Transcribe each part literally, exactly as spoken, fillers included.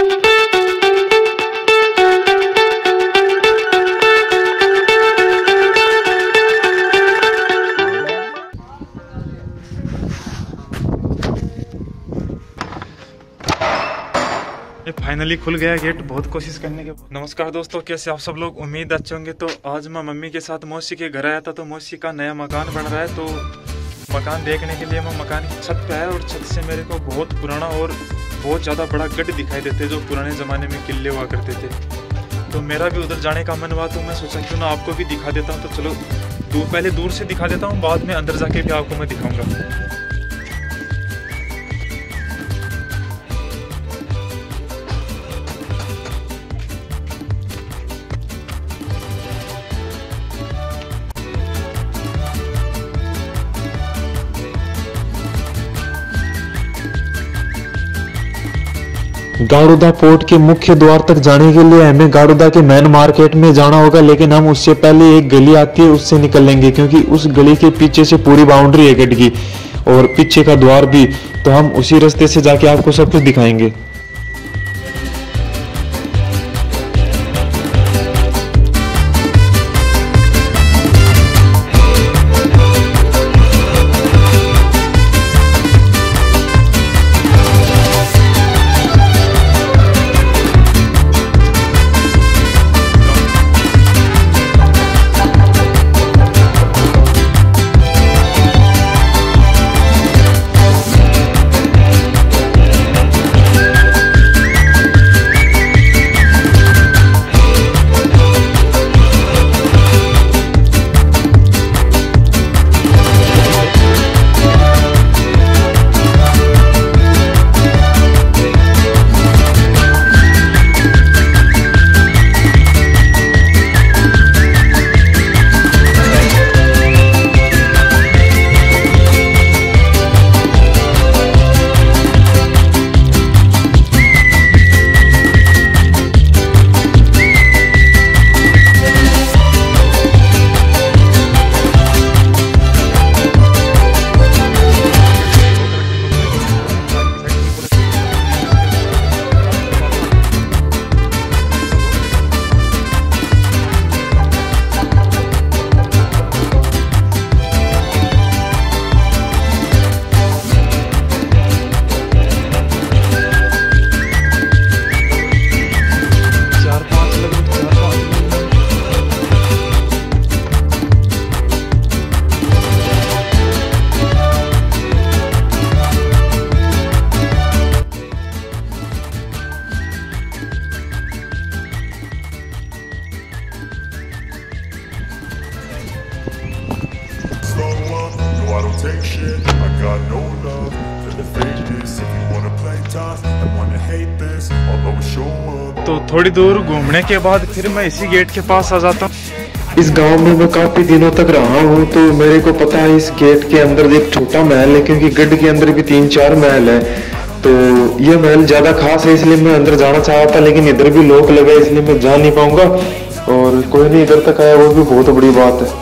ये फाइनली खुल गया गेट बहुत कोशिश करने के बाद। नमस्कार दोस्तों, कैसे आप सब लोग, उम्मीद अच्छे होंगे। तो आज मैं मम्मी के साथ मौसी के घर आया था। तो मौसी का नया मकान बन रहा है, तो मकान देखने के लिए मैं मकान की छत पे आया और छत से मेरे को बहुत पुराना और बहुत ज़्यादा बड़ा गढ़ दिखाई देते जो पुराने ज़माने में किले हुआ करते थे। तो मेरा भी उधर जाने का मन हुआ, तो मैं सोचा क्यों ना आपको भी दिखा देता हूँ। तो चलो दूर पहले दूर से दिखा देता हूँ, बाद में अंदर जाके भी आपको मैं दिखाऊँगा। गाड़ोदा पोर्ट के मुख्य द्वार तक जाने के लिए हमें गाड़ोदा के मेन मार्केट में जाना होगा, लेकिन हम उससे पहले एक गली आती है उससे निकल लेंगे, क्योंकि उस गली के पीछे से पूरी बाउंड्री है गेट की और पीछे का द्वार भी। तो हम उसी रास्ते से जाके आपको सब कुछ दिखाएंगे। Take shit, I got no love for the fakeness. If you wanna play tough and wanna hate this, I'll always show up. तो थोड़ी दूर घूमने के बाद फिर मैं इसी गेट के पास आ जाता हूँ। इस गांव में मैं काफी दिनों तक रहा हूँ, तो मेरे को पता है इस गेट के अंदर एक छोटा महल है, क्योंकि गढ़ के अंदर भी तीन चार महल है। तो ये महल ज्यादा खास है, इसलिए मैं अंदर जाना चाहा था, लेकिन इधर भी लोग लगे इसलिए मैं जा नहीं पाऊंगा। और कोई नहीं इधर तक आया, वो भी बहुत बड़ी बात है।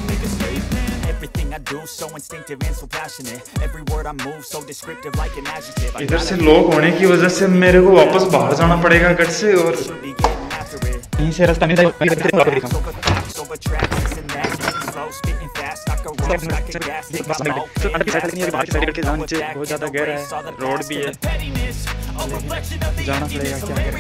इधर से लोग होने की वजह से मेरे को वापस बाहर जाना पड़ेगा गढ़ से, और यहीं से रास्ता नहीं था। बहुत ज्यादा गहरा है, रोड भी है, जाना पड़ेगा।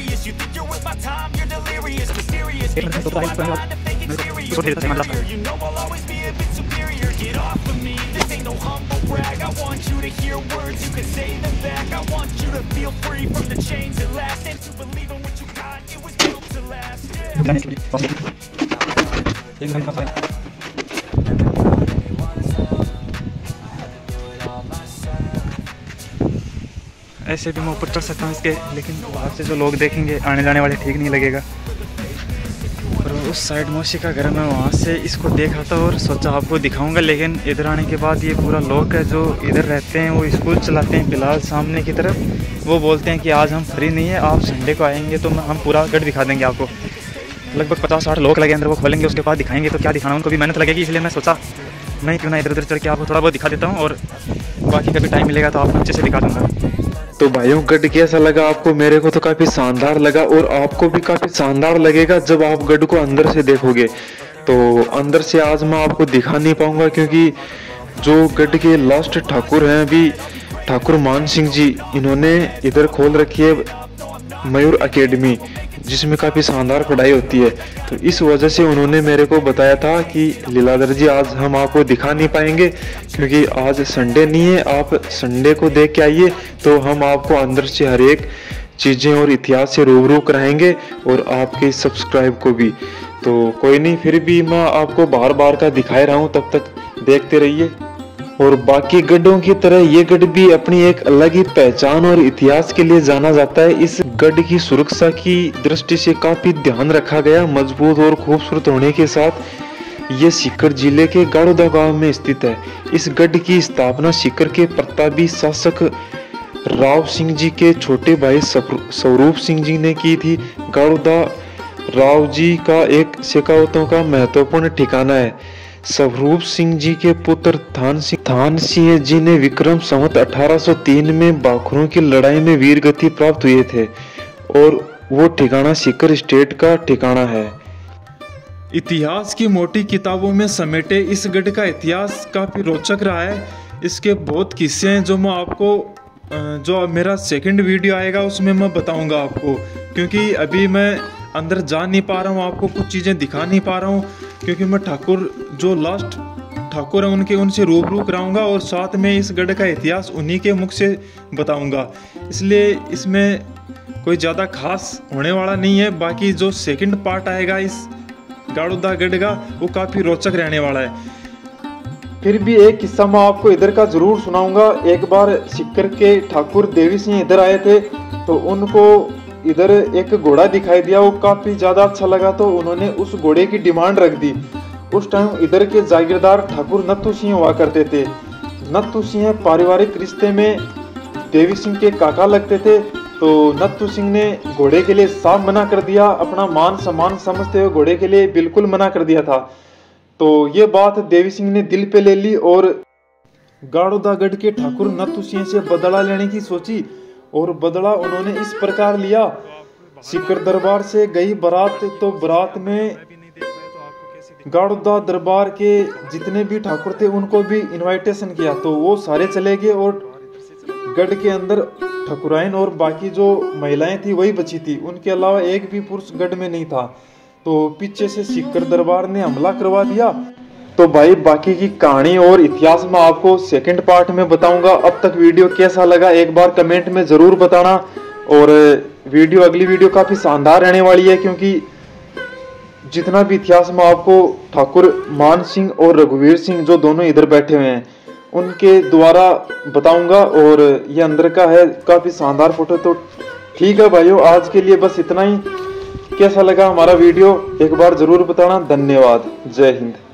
ऐसे भी मैं ऊपर चढ़ सकता हूँ इसके, लेकिन बाहर से जो लोग देखेंगे आने जाने वाले ठीक नहीं लगेगा। और उस साइड मौसी का घर, मैं वहाँ से इसको देखा था और सोचा आपको दिखाऊंगा, लेकिन इधर आने के बाद ये पूरा लोग है जो इधर रहते हैं, वो स्कूल चलाते हैं फिलहाल सामने की तरफ। वो बोलते हैं कि आज हम फ्री नहीं है, आप संडे को आएंगे तो हम पूरा गढ़ दिखा देंगे आपको। लगभग पचास साठ लोग लगे अंदर, वो खोलेंगे उसके बाद दिखाएंगे। तो क्या दिखाना, उनको भी मेहनत लगेगी, इसलिए मैं सोचा मैं क्यों ना इधर उधर चढ़ के आपको थोड़ा बहुत दिखा देता हूँ, और बाकी कभी टाइम मिलेगा तो आपको अच्छे से दिखा दूँगा। तो भाइयों गढ़ कैसा लगा आपको? मेरे को तो काफी शानदार लगा और आपको भी काफी शानदार लगेगा जब आप गढ़ को अंदर से देखोगे। तो अंदर से आज मैं आपको दिखा नहीं पाऊंगा क्योंकि जो गढ़ के लास्ट ठाकुर हैं अभी ठाकुर मान सिंह जी, इन्होंने इधर खोल रखी है मयूर एकेडमी, जिसमें काफ़ी शानदार पढ़ाई होती है। तो इस वजह से उन्होंने मेरे को बताया था कि लीलाधर जी आज हम आपको दिखा नहीं पाएंगे क्योंकि आज संडे नहीं है, आप संडे को देख के आइए तो हम आपको अंदर से हर एक चीज़ें और इतिहास से रूबरू कराएंगे और आपके सब्सक्राइब को भी। तो कोई नहीं, फिर भी मैं आपको बार बार का दिखाए रहा हूँ, तब तक देखते रहिए। और बाकी गढ़ों की तरह ये गढ़ भी अपनी एक अलग ही पहचान और इतिहास के लिए जाना जाता है। इस गढ़ की सुरक्षा की दृष्टि से काफी ध्यान रखा गया। मजबूत और खूबसूरत होने के साथ ये सीकर जिले के गाड़ोदा गांव में स्थित है। इस गढ़ की स्थापना सीकर के प्रतापी शासक राव सिंह जी के छोटे भाई स्वरूप सिंह जी ने की थी। गाड़ोदा राव जी का एक शेखावतों का महत्वपूर्ण ठिकाना है। स्वरूप सिंह जी के पुत्र थान सिंह थान सिंह जी ने विक्रम संवत अठारह सौ तीन में बाखरों की लड़ाई में वीर गति प्राप्त हुए थे और वो ठिकाना सीकर स्टेट का ठिकाना है। इतिहास की मोटी किताबों में समेटे इस गढ़ का इतिहास काफी रोचक रहा है। इसके बहुत किस्से हैं जो मैं आपको जो मेरा सेकंड वीडियो आएगा उसमें मैं बताऊंगा आपको, क्योंकि अभी मैं अंदर जा नहीं पा रहा हूँ, आपको कुछ चीज़ें दिखा नहीं पा रहा हूँ क्योंकि मैं ठाकुर जो लास्ट ठाकुर हैं उनके उनसे रूबरू कराऊंगा और साथ में इस गढ़ का इतिहास उन्हीं के मुख से बताऊंगा, इसलिए इसमें कोई ज़्यादा खास होने वाला नहीं है। बाकी जो सेकंड पार्ट आएगा इस गाड़ोदा गढ़ का वो काफ़ी रोचक रहने वाला है। फिर भी एक किस्सा मैं आपको इधर का जरूर सुनाऊंगा। एक बार सीकर के ठाकुर देवी सिंह इधर आए थे तो उनको इधर एक घोड़ा दिखाई दिया, वो काफी ज्यादा अच्छा लगा तो उन्होंने उस घोड़े की डिमांड रख दी। उस टाइम इधर के जागीरदार ठाकुर नत्थू सिंह हुआ करते थे। नत्थू सिंह पारिवारिक रिश्ते में देवी सिंह के काका लगते थे, तो नत्थू सिंह ने घोड़े के लिए साफ मना कर दिया, अपना मान सम्मान समझते हुए घोड़े के लिए बिल्कुल मना कर दिया था। तो ये बात देवी सिंह ने दिल पे ले ली और गाड़ोदा गढ़ के ठाकुर नत्थू सिंह से बदला लेने की सोची और बदला उन्होंने इस प्रकार लिया। सीकर दरबार से गई बारात, तो बारात में गाड़ोदा दरबार के जितने भी ठाकुर थे उनको भी इनविटेशन किया, तो वो सारे चले गए और गढ़ के अंदर ठकुराइन और बाकी जो महिलाएं थी वही बची थी, उनके अलावा एक भी पुरुष गढ़ में नहीं था। तो पीछे से सीकर दरबार ने हमला करवा दिया। तो भाई बाकी की कहानी और इतिहास में आपको सेकंड पार्ट में बताऊंगा। अब तक वीडियो कैसा लगा एक बार कमेंट में जरूर बताना। और वीडियो अगली वीडियो काफी शानदार रहने वाली है क्योंकि जितना भी इतिहास में आपको ठाकुर मान सिंह और रघुवीर सिंह जो दोनों इधर बैठे हुए हैं उनके द्वारा बताऊंगा। और ये अंदर का है काफी शानदार फोटो। तो ठीक है भाइयों, आज के लिए बस इतना ही। कैसा लगा हमारा वीडियो एक बार जरूर बताना। धन्यवाद। जय हिंद।